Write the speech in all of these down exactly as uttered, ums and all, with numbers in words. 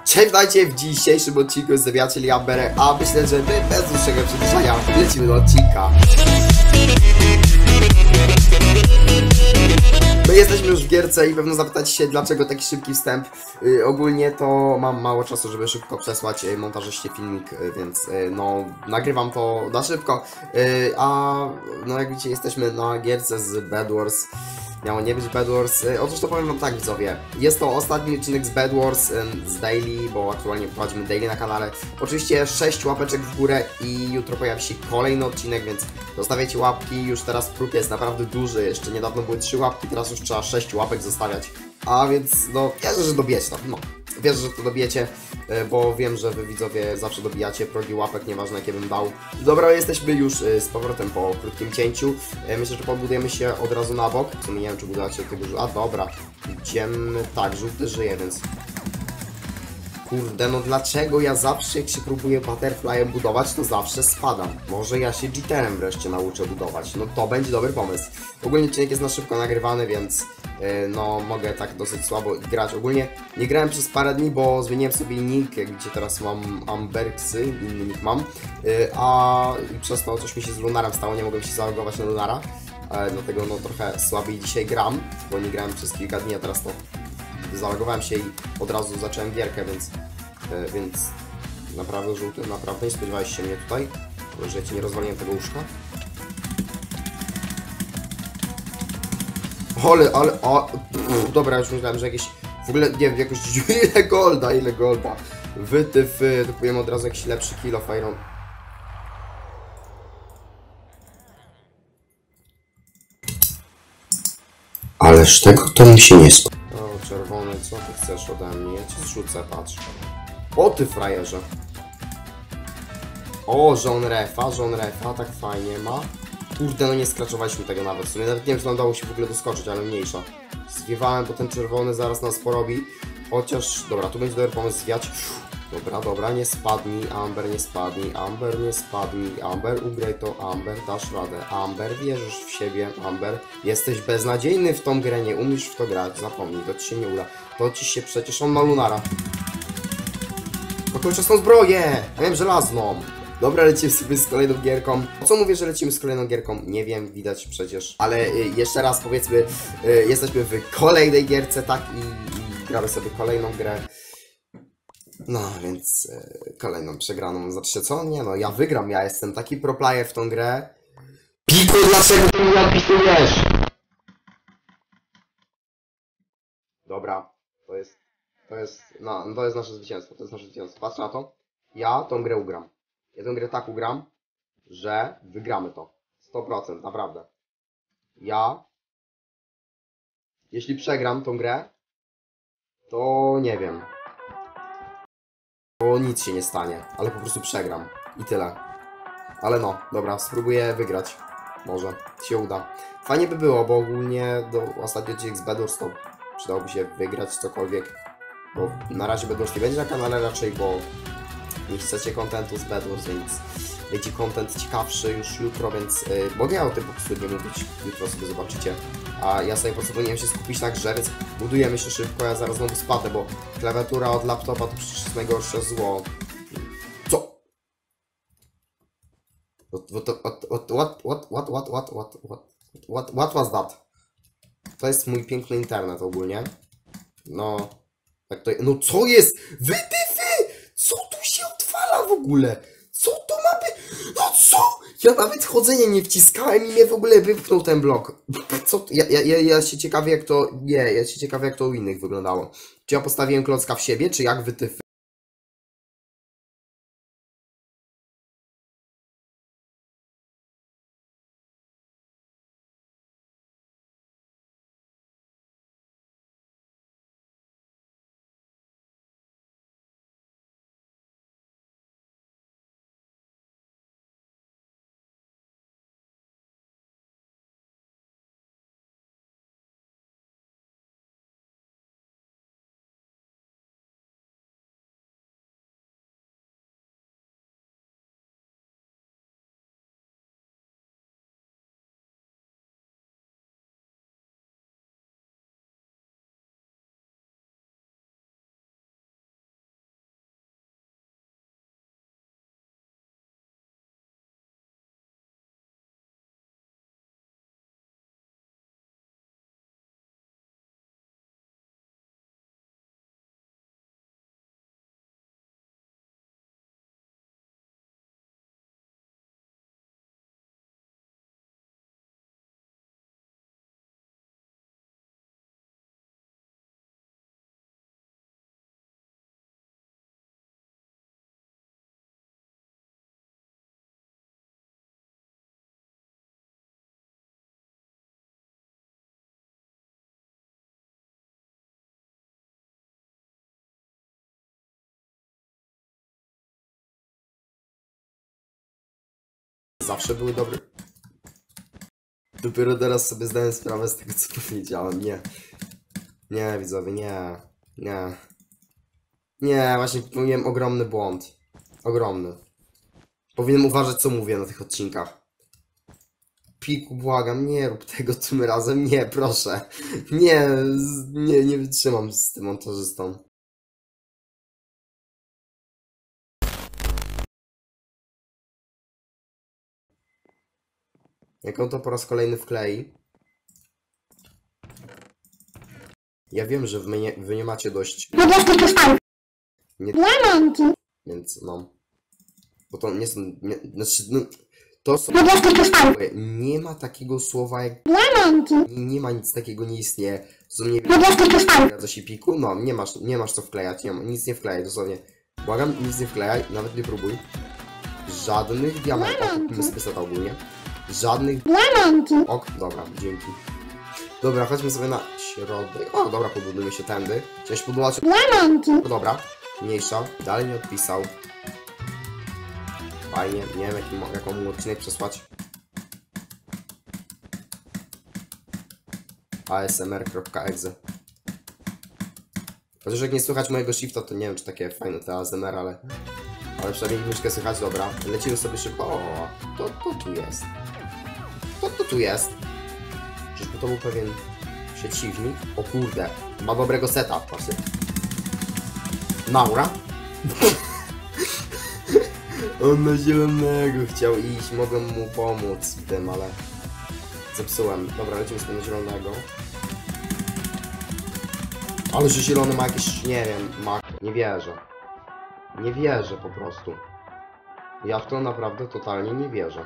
Cześć, witajcie w dzisiejszym odcinku z ja, czyli Amberę, a myślę, że my bez dłuższego przedłużania lecimy do odcinka. My jesteśmy już w gierce i pewno zapytacie się, dlaczego taki szybki wstęp. Yy, ogólnie to mam mało czasu, żeby szybko przesłać yy, montażyście filmik, yy, więc yy, no nagrywam to na szybko. Yy, a no jak widzicie, jesteśmy na gierce z Bed Wars. Miało nie być Bed Wars. Yy, otóż to powiem wam tak, widzowie. Jest to ostatni odcinek z Bed Wars, yy, z Daily, bo aktualnie prowadzimy Daily na kanale. Oczywiście sześć łapeczek w górę i jutro pojawi się kolejny odcinek, więc zostawiajcie łapki. Już teraz próg jest naprawdę duży. Jeszcze niedawno były trzy łapki, teraz już trzeba sześć łapek zostawiać. A więc no, wierzę, że dobijecie to. No, wierzę, że to dobijecie, bo wiem, że wy widzowie zawsze dobijacie progi łapek, nieważne jakie bym dał. Dobra, jesteśmy już z powrotem po krótkim cięciu. Myślę, że podbudujemy się od razu na bok. W sumie nie wiem, czy budować się tego... A dobra, idziemy... Tak, żółty żyje, więc... Kurde, no dlaczego ja zawsze, jak się próbuję butterflyem budować, to zawsze spadam? Może ja się jitterem wreszcie nauczę budować. No to będzie dobry pomysł. Ogólnie odcinek jest na szybko nagrywany, więc yy, no mogę tak dosyć słabo grać. Ogólnie nie grałem przez parę dni, bo zmieniłem sobie nick, gdzie teraz mam Amberksy, inny nick mam. Yy, a i przez to coś mi się z Lunarem stało, nie mogłem się zalogować na Lunara. Yy, dlatego no trochę słabiej dzisiaj gram, bo nie grałem przez kilka dni, a teraz to... Zalogowałem się i od razu zacząłem gierkę, więc, yy, więc naprawdę żółty, naprawdę nie spodziewałeś się mnie tutaj, że ja ci nie rozwaliłem tego łóżka. Ale, ale, o, pff, dobra, już myślałem, że jakieś, w ogóle, nie wiem, jakoś, ile golda, ile golda, wytyf, kupujemy od razu jakiś lepszy kill of iron. Ależ tego to mi się nie spodziewa. O, czerwony, co ty chcesz ode mnie? Ja cię zrzucę, patrz. O, ty frajerze. O, żon refa, żon refa, tak fajnie ma. Kurde, no nie skraczowaliśmy tego nawet w sumie. Nawet nie wiem, czy nam dało się w ogóle doskoczyć, ale mniejsza. Zwiewałem, bo ten czerwony zaraz nas porobi. Chociaż, dobra, tu będzie dobry pomysł zwiać. Dobra, dobra, nie spadnij, Amber, nie spadnij, Amber, nie spadnij, Amber, ugraj to, Amber, dasz radę, Amber, wierzysz w siebie, Amber, jesteś beznadziejny w tą grę, nie umiesz w to grać, zapomnij, to ci się nie uda, to ci się przecież, on ma Lunara. Pokończę tą zbroję, ja wiem, żelazną. Dobra, lecimy sobie z kolejną gierką. Co mówię, że lecimy z kolejną gierką? Nie wiem, widać przecież. Ale y, jeszcze raz powiedzmy, y, jesteśmy w kolejnej gierce, tak? I, i gramy sobie kolejną grę. No, więc y, kolejną przegraną. Znaczy co? Nie no, ja wygram, ja jestem taki pro player w tą grę. Piku, dlaczego ty mi odpisujesz? Dobra, to jest, to jest, no, to jest nasze zwycięstwo, to jest nasze zwycięstwo. Patrz na to, ja tą grę ugram. Ja tę grę tak ugram, że wygramy to. sto procent, naprawdę. Ja, jeśli przegram tą grę, to nie wiem. To nic się nie stanie, ale po prostu przegram. I tyle. Ale no, dobra, spróbuję wygrać. Może się uda. Fajnie by było, bo ogólnie do ostatni odcinek z Bed Wars to przydałoby się wygrać cokolwiek. Bo na razie Bed Wars nie będzie na kanale raczej, bo nie chcecie kontentu z Bed Wars, więc będzie kontent ciekawszy już jutro, więc yy, mogę ja o tym po prostu nie mówić, jutro sobie zobaczycie. A ja sobie po prostu powinienem się skupić na grze, więc budujemy się szybko, ja zaraz znowu spadę, bo klawiatura od laptopa to przecież jest najgorsze zło. Co? What, what, what, what, what, what, what, what, what, what, what, what was that? To jest mój piękny internet ogólnie. No, tak to, no co jest? Wytyfy! Co tu się odwala w ogóle? Co to ma być? No co? Ja nawet chodzenie nie wciskałem i mnie w ogóle wypchnął ten blok. Co? Ja, ja, ja, ja się ciekawię jak to... Nie, ja się ciekawię jak to u innych wyglądało. Czy ja postawiłem klocka w siebie, czy jak wytyfy? zawsze były dobre. Dopiero teraz sobie zdałem sprawę z tego, co powiedziałem. Nie. Nie, widzowie, nie. Nie. Nie, właśnie popełniłem ogromny błąd. Ogromny. Powinienem uważać, co mówię na tych odcinkach. Piku, błagam, nie rób tego tym razem. Nie, proszę. Nie, nie, nie wytrzymam z tym montażystą. Jak on to po raz kolejny wklei. Ja wiem, że wy nie, wy nie macie dość... Nie... Więc no... Bo to nie są... Nie, znaczy, no, to są... Nie ma takiego słowa jak... Nie, nie ma nic takiego, nie istnieje. Co nie zgadza się piku? No, nie masz, nie masz co wklejać, nie ma, nic nie wklejaj, dosłownie. Błagam, nic nie wklejaj, nawet nie próbuj. Żadnych diamentów. Kupimy sobie seta ogólnie. Żadnych... Ok, dobra, dzięki. Dobra, chodźmy sobie na środek. O, dobra, pobudujmy się tędy. Chciałeś pobudować... No dobra, mniejsza. Dalej nie odpisał. Fajnie, nie wiem jaki, jaką mu odcinek przesłać. A S M R kropka e x e. Chociaż jak nie słychać mojego shifta, to nie wiem czy takie fajne te A S M R, ale... Ale przynajmniej myszkę słychać, dobra. Lecimy sobie szybko. O, to, to tu jest. To, to tu jest. Czyżby to był pewien przeciwnik? O kurde, ma dobrego seta, patrzcie. Naura? On na zielonego chciał iść, mogłem mu pomóc w tym, ale zepsułem. Dobra, lecimy sobie na zielonego. Ale że zielony ma jakieś, nie wiem, ma... Nie wierzę. Nie wierzę po prostu. Ja w to naprawdę totalnie nie wierzę.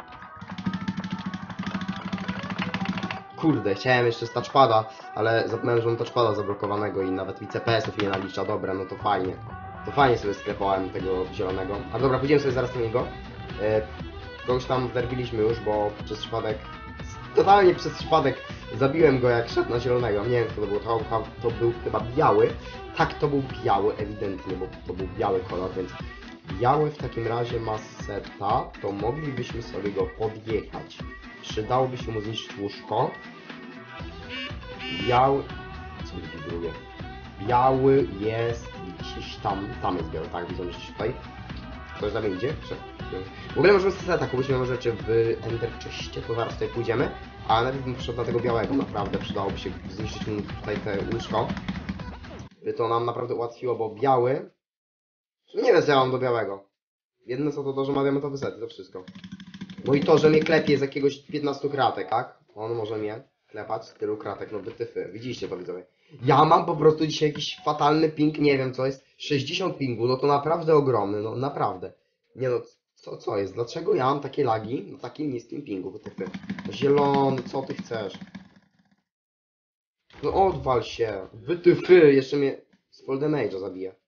Kurde, chciałem jeszcze z touchpada, ale zapomniałem, że mam touchpada zablokowanego i nawet mi C P S-ów nie nalicza. Dobra, no to fajnie. To fajnie sobie sklepałem tego zielonego. A dobra, pójdziemy sobie zaraz do niego. E, kogoś tam wderbiliśmy już, bo przez przypadek... Totalnie przez przypadek zabiłem go jak szedł na zielonego. Nie wiem kto to był, to, to był chyba biały. Tak, to był biały, ewidentnie, bo to był biały kolor, więc... Biały w takim razie ma seta, to moglibyśmy sobie go podjechać. Przydałoby się mu zniszczyć łóżko. Biały... Co widzi drugie? Biały jest gdzieś tam... Tam jest biały, tak, widzę, że tutaj. Ktoś za mnie idzie? W ogóle możemy sobie seta kupić, mamy rzeczy w Ender Chestie, to zaraz tutaj pójdziemy. A najpierw bym poszedł na tego białego, naprawdę przydałoby się zniszczyć mu tutaj te łóżko. To nam naprawdę ułatwiło, bo biały... Nie wiem co ja mam do białego. Jedyne co to to, że ma diamentowy set, to wszystko. No i to, że mnie klepie z jakiegoś piętnastu kratek, tak? On może mnie klepać z tylu kratek, no wytyfy. Widzieliście to, widzowie. Ja mam po prostu dzisiaj jakiś fatalny ping, nie wiem co jest. sześćdziesiąt pingu, no to naprawdę ogromny, no naprawdę. Nie no, co, co jest? Dlaczego ja mam takie lagi na takim niskim pingu, wytyfy? Zielony, co ty chcesz? No odwal się, wytyfy, jeszcze mnie z full damage'a zabije.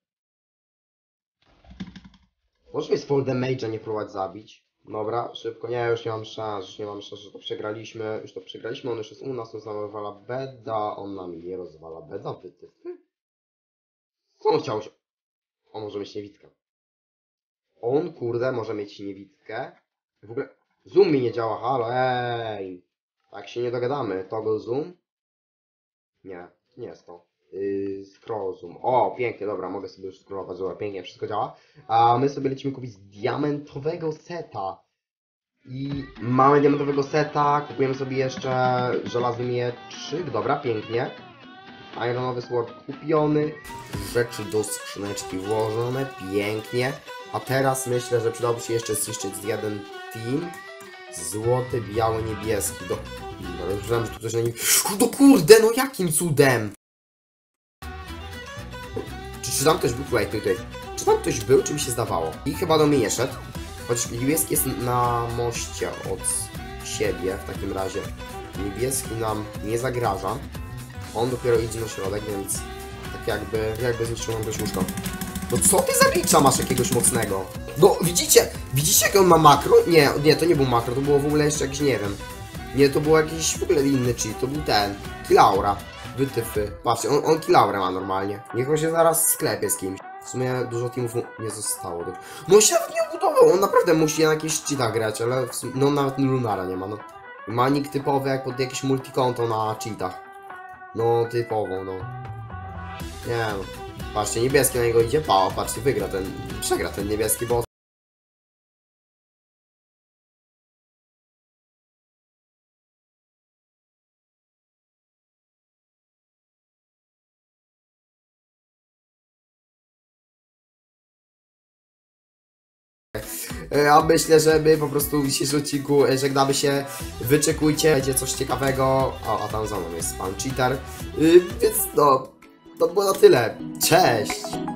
Może mnie z full damage'a nie próbować zabić. Dobra, szybko, nie, już nie mam szans, już nie mam szans, że to przegraliśmy, już to przegraliśmy, on już jest u nas, on nam rozwala beda, on nami nie rozwala beda, wytyfy. Co on chciał się... On może mieć niewidkę. On, kurde, może mieć niewidkę. W ogóle, zoom mi nie działa, halo, ej! Tak się nie dogadamy, toggle zoom? Nie, nie jest to. Yy, scroll zoom. O, pięknie, dobra, mogę sobie już scrollować, dobra, pięknie, wszystko działa. A my sobie lecimy kupić diamentowego seta. I mamy diamentowego seta, kupujemy sobie jeszcze żelazny mieczyk, dobra, pięknie. Ironowy sword kupiony, rzeczy do skrzyneczki włożone, pięknie. A teraz myślę, że przydałoby się jeszcze zniszczyć z jeden team. Złoty, biały, niebieski. Do... Dobra, już myślałem, że tu coś na nim... No kurde, no jakim cudem? Czy, czy tam ktoś był? Tutaj, tutaj. Czy tam ktoś był, czy mi się zdawało? I chyba do mnie nie szedł. Choć niebieski jest na moście od siebie w takim razie. Niebieski nam nie zagraża. On dopiero idzie na środek, więc tak jakby, jakby zniszczył nam dość łóżko. No co ty za glitcha masz jakiegoś mocnego? No widzicie, widzicie jak on ma makro? Nie, nie, to nie był makro, to było w ogóle jeszcze jakiś, nie wiem. Nie, to był jakiś w ogóle inny cheat, to był ten, Killaura. Wytyfy. Patrzcie, on, on Killaurę ma normalnie. Niech on się zaraz sklepie z kimś. W sumie dużo teamów mu nie zostało. No się nawet nie budował, on naprawdę musi na jakiś cheatach grać, ale w sumie, no nawet Lunara nie ma, no. Ma nick typowy jak pod jakieś multikonto na cheatach. No typowo, no. Nie no. Patrzcie, niebieski na niego idzie, pa, patrzcie, wygra ten, przegra ten niebieski, bo a myślę, że my po prostu w dzisiejszym odcinku żegnamy się, wyczekujcie, będzie coś ciekawego, o, a tam za mną jest pan cheater, yy, więc no, to było na tyle, cześć!